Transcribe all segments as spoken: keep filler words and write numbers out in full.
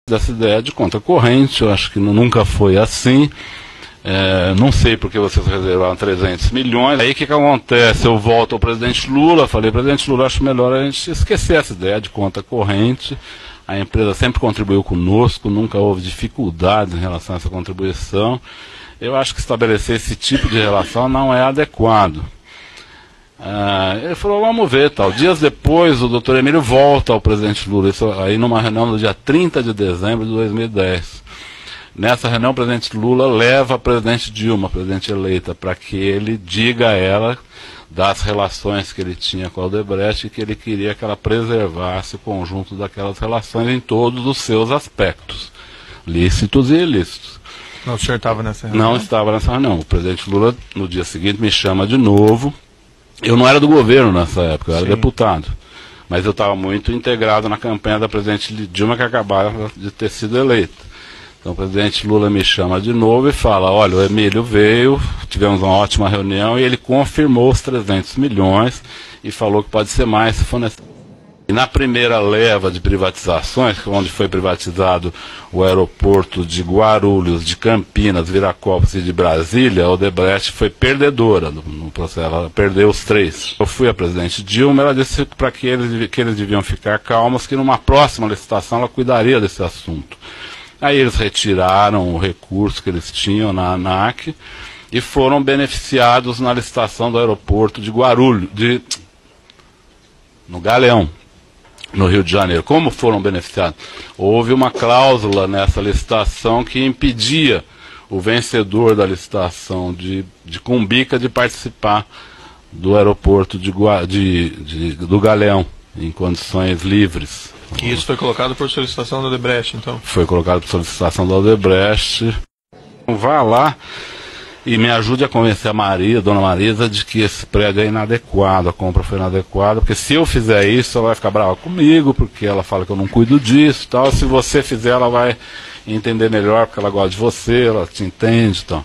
dessa ideia de conta corrente. Eu acho que nunca foi assim. É, não sei porque vocês reservaram trezentos milhões. Aí o que, que acontece? Eu volto ao presidente Lula, falei, presidente Lula, acho melhor a gente esquecer essa ideia de conta corrente. A empresa sempre contribuiu conosco, nunca houve dificuldades em relação a essa contribuição. Eu acho que estabelecer esse tipo de relação não é adequado. Ah, ele falou, vamos ver, tal. Dias depois, o doutor Emílio volta ao presidente Lula, isso aí numa reunião no dia trinta de dezembro de dois mil e dez. Nessa reunião, o presidente Lula leva a presidente Dilma, a presidente eleita, para que ele diga a ela das relações que ele tinha com a Odebrecht e que ele queria que ela preservasse o conjunto daquelas relações em todos os seus aspectos, lícitos e ilícitos. Não, o senhor estava nessa reunião? Não estava nessa reunião. O presidente Lula, no dia seguinte, me chama de novo. Eu não era do governo nessa época, eu era Sim. deputado. Mas eu estava muito integrado na campanha da presidente Dilma, que acabava de ter sido eleita. Então o presidente Lula me chama de novo e fala, olha, o Emílio veio, tivemos uma ótima reunião e ele confirmou os trezentos milhões e falou que pode ser mais se for necessário. E na primeira leva de privatizações, onde foi privatizado o aeroporto de Guarulhos, de Campinas, Viracopos e de Brasília, a Odebrecht foi perdedora no, no processo, ela perdeu os três. Eu fui a presidente Dilma, ela disse para que eles, que eles deviam ficar calmos, que numa próxima licitação ela cuidaria desse assunto. Aí eles retiraram o recurso que eles tinham na ANAC e foram beneficiados na licitação do aeroporto de Guarulhos, de, no Galeão, no Rio de Janeiro. Como foram beneficiados? Houve uma cláusula nessa licitação que impedia o vencedor da licitação de, de Cumbica de participar do aeroporto de, de, de, do Galeão, em condições livres. E isso foi colocado por solicitação da Odebrecht, então? Foi colocado por solicitação da Odebrecht. Vá lá e me ajude a convencer a Maria, a dona Marisa, de que esse prédio é inadequado, a compra foi inadequada, porque se eu fizer isso, ela vai ficar brava comigo, porque ela fala que eu não cuido disso e tal. Se você fizer, ela vai entender melhor, porque ela gosta de você, ela te entende e tal.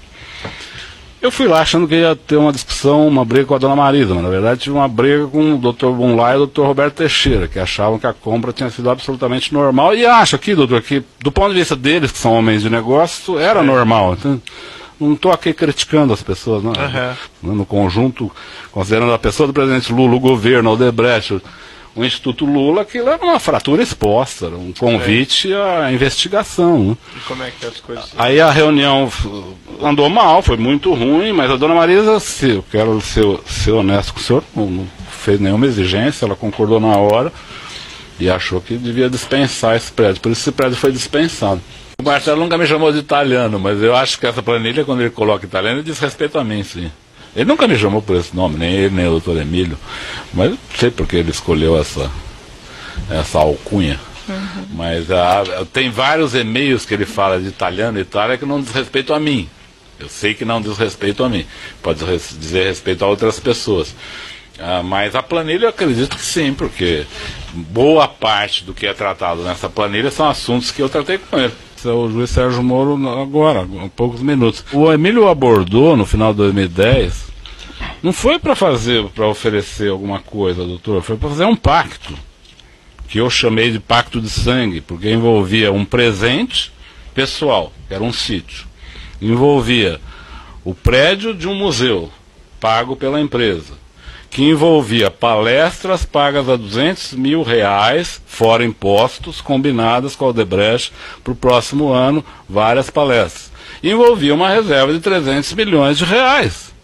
Eu fui lá achando que ia ter uma discussão, uma briga com a dona Marisa, mas na verdade tive uma briga com o doutor Bunlai e o doutor Roberto Teixeira, que achavam que a compra tinha sido absolutamente normal. E acho aqui, doutor, que do ponto de vista deles, que são homens de negócio, era é. normal. Então, não estou aqui criticando as pessoas, não. Uhum. No conjunto, considerando a pessoa do presidente Lula, o governo, o Odebrecht, o Instituto Lula, aquilo era uma fratura exposta, um convite é. à investigação. Né? E como é que as coisas... Aí a reunião andou mal, foi muito ruim, mas a dona Marisa, se eu quero ser, ser honesto com o senhor, não, não fez nenhuma exigência, ela concordou na hora e achou que devia dispensar esse prédio, por isso esse prédio foi dispensado. O Marcelo nunca me chamou de italiano, mas eu acho que essa planilha, quando ele coloca italiano, ele diz respeito a mim, sim. Ele nunca me chamou por esse nome, nem ele, nem o doutor Emílio, mas não sei porque ele escolheu essa, essa alcunha. Uhum. Mas ah, tem vários e-mails que ele fala de italiano e Itália que não diz respeito a mim. Eu sei que não diz respeito a mim, pode dizer respeito a outras pessoas. Ah, mas a planilha eu acredito que sim, porque boa parte do que é tratado nessa planilha são assuntos que eu tratei com ele. O juiz Sérgio Moro agora, há poucos minutos. O Emílio abordou no final de dois mil e dez, não foi para fazer, para oferecer alguma coisa, doutor, foi para fazer um pacto, que eu chamei de pacto de sangue, porque envolvia um presente pessoal, que era um sítio, envolvia o prédio de um museu, pago pela empresa, que envolvia palestras pagas a duzentos mil reais, fora impostos, combinadas com a Odebrecht para o próximo ano, várias palestras. E envolvia uma reserva de trezentos milhões de reais.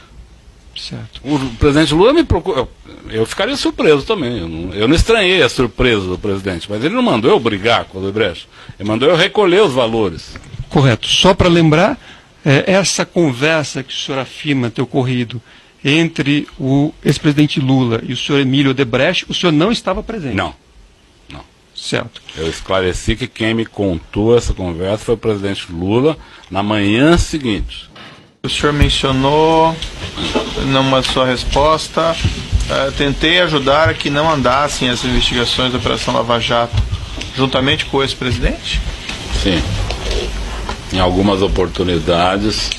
Certo. O presidente Lula me procurou, eu ficaria surpreso também, eu não, eu não estranhei a surpresa do presidente, mas ele não mandou eu brigar com a Odebrecht, ele mandou eu recolher os valores. Correto. Só para lembrar, é, essa conversa que o senhor afirma ter ocorrido entre o ex-presidente Lula e o senhor Emílio Odebrecht, o senhor não estava presente? Não, não. Certo. Eu esclareci que quem me contou essa conversa foi o presidente Lula na manhã seguinte. O senhor mencionou, numa sua resposta, uh, tentei ajudar a que não andassem as investigações da Operação Lava Jato, juntamente com o ex-presidente? Sim. Em algumas oportunidades,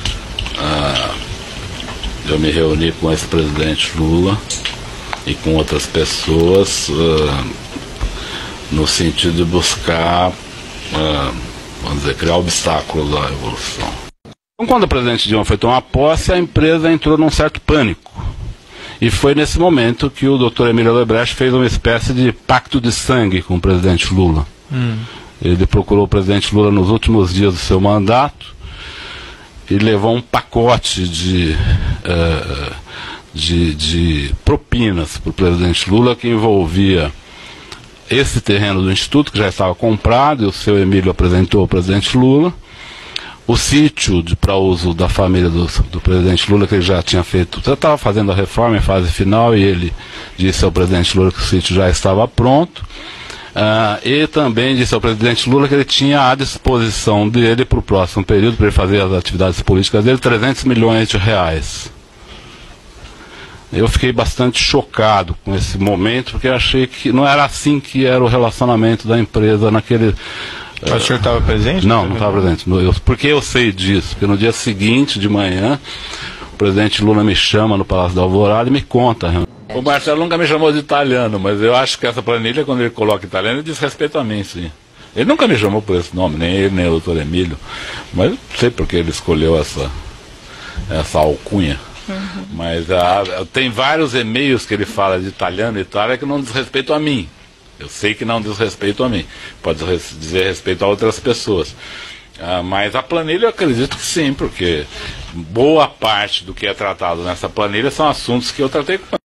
uh, eu me reuni com o ex-presidente Lula e com outras pessoas uh, no sentido de buscar uh, vamos dizer, criar obstáculos à evolução. Então, quando o presidente Dilma foi tomar posse, a empresa entrou num certo pânico. E foi nesse momento que o doutor Emílio Odebrecht fez uma espécie de pacto de sangue com o presidente Lula. Hum. Ele procurou o presidente Lula nos últimos dias do seu mandato e levou um pacote de, uh, de, de propinas para o presidente Lula, que envolvia esse terreno do Instituto, que já estava comprado, e o seu Emílio apresentou ao presidente Lula, o sítio para uso da família do, do presidente Lula, que ele já tinha feito, já estava fazendo a reforma em fase final, e ele disse ao presidente Lula que o sítio já estava pronto, uh, e também disse ao presidente Lula que ele tinha à disposição dele para o próximo período, para ele fazer as atividades políticas dele, trezentos milhões de reais. Eu fiquei bastante chocado com esse momento, porque eu achei que não era assim que era o relacionamento da empresa naquele... Mas o senhor estava presente? Não, não estava presente. Eu, porque eu sei disso? Porque no dia seguinte de manhã, o presidente Lula me chama no Palácio da Alvorada e me conta. O Marcelo nunca me chamou de italiano, mas eu acho que essa planilha, quando ele coloca italiano, ele diz respeito a mim, sim. Ele nunca me chamou por esse nome, nem ele, nem o doutor Emílio. Mas não sei porque ele escolheu essa, essa alcunha. Uhum. Mas ah, tem vários e-mails que ele fala de italiano e Itália que não diz respeito a mim. Eu sei que não diz respeito a mim. Pode dizer respeito a outras pessoas. Ah, mas a planilha eu acredito que sim, porque boa parte do que é tratado nessa planilha são assuntos que eu tratei com